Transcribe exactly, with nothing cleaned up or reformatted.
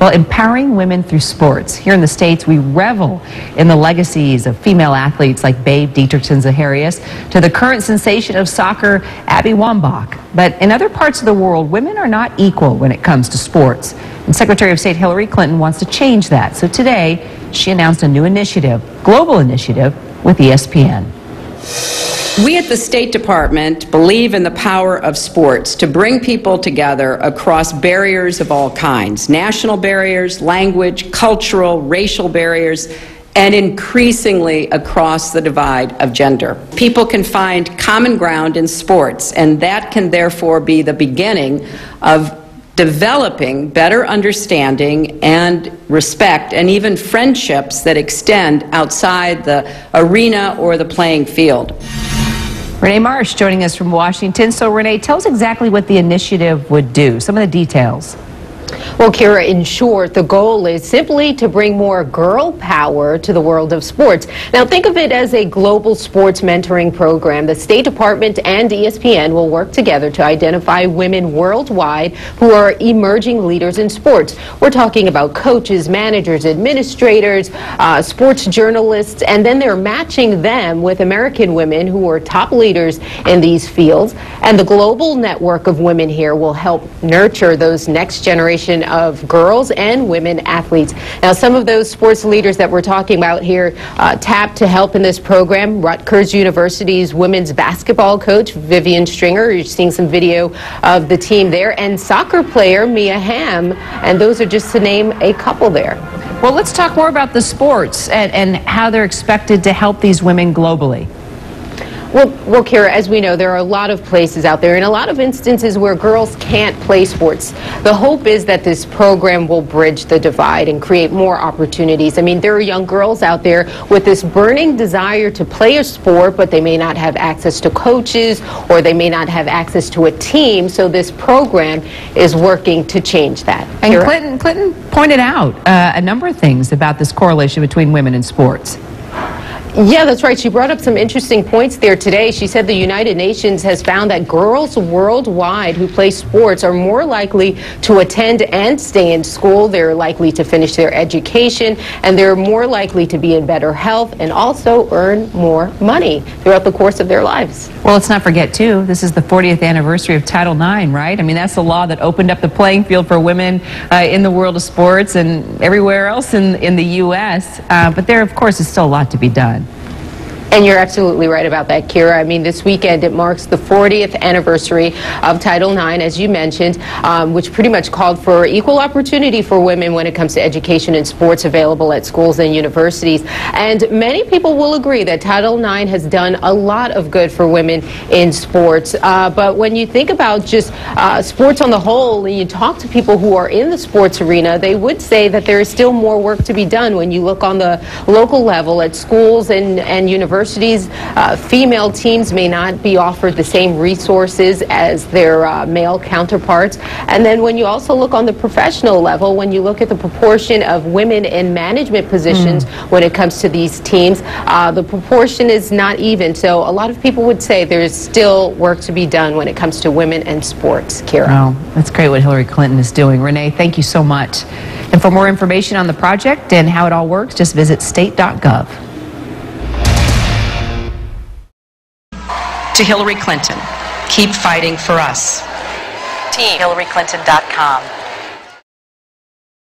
Well, empowering women through sports. Here in the States, we revel in the legacies of female athletes like Babe Dietrichson-Zaharias to the current sensation of soccer, Abby Wambach. But in other parts of the world, women are not equal when it comes to sports. And Secretary of State Hillary Clinton wants to change that. So today, she announced a new initiative, global initiative, with E S P N. We at the State Department believe in the power of sports to bring people together across barriers of all kinds, national barriers, language, cultural, racial barriers, and increasingly across the divide of gender. People can find common ground in sports, and that can therefore be the beginning of developing better understanding and respect and even friendships that extend outside the arena or the playing field. Renee Marsh joining us from Washington. So Renee, tell us exactly what the initiative would do, some of the details. Well, Kira, in short, the goal is simply to bring more girl power to the world of sports. Now, think of it as a global sports mentoring program. The State Department and E S P N will work together to identify women worldwide who are emerging leaders in sports. We're talking about coaches, managers, administrators, uh, sports journalists, and then they're matching them with American women who are top leaders in these fields. And the global network of women here will help nurture those next generation of girls and women athletes. Now, some of those sports leaders that we're talking about here uh, tapped to help in this program. Rutgers University's women's basketball coach, Vivian Stringer. You're seeing some video of the team there. And soccer player, Mia Hamm. And those are just to name a couple there. Well, let's talk more about the sports and, and how they're expected to help these women globally. Well, well, Kira, as we know, there are a lot of places out there and a lot of instances where girls can't play sports. The hope is that this program will bridge the divide and create more opportunities. I mean, there are young girls out there with this burning desire to play a sport, but they may not have access to coaches or they may not have access to a team. So this program is working to change that. And Kira? Clinton, Clinton pointed out uh, a number of things about this correlation between women and sports. Yeah, that's right. She brought up some interesting points there today. She said the United Nations has found that girls worldwide who play sports are more likely to attend and stay in school. They're likely to finish their education, and they're more likely to be in better health and also earn more money throughout the course of their lives. Well, let's not forget, too, this is the fortieth anniversary of Title nine, right? I mean, that's the law that opened up the playing field for women uh, in the world of sports and everywhere else in, in the U S Uh, but there, of course, is still a lot to be done. And you're absolutely right about that, Kira. I mean, this weekend it marks the fortieth anniversary of Title nine, as you mentioned, um, which pretty much called for equal opportunity for women when it comes to education and sports available at schools and universities. And many people will agree that Title nine has done a lot of good for women in sports. Uh, but when you think about just uh, sports on the whole, and you talk to people who are in the sports arena, they would say that there is still more work to be done when you look on the local level at schools and, and universities. Universities, uh, female teams may not be offered the same resources as their uh, male counterparts. And then when you also look on the professional level, when you look at the proportion of women in management positions mm. when it comes to these teams, uh, the proportion is not even. So a lot of people would say there's still work to be done when it comes to women and sports. Kira. Oh, that's great what Hillary Clinton is doing. Renee, thank you so much. And for more information on the project and how it all works, just visit state dot gov. To Hillary Clinton, keep fighting for us. team hillary clinton dot com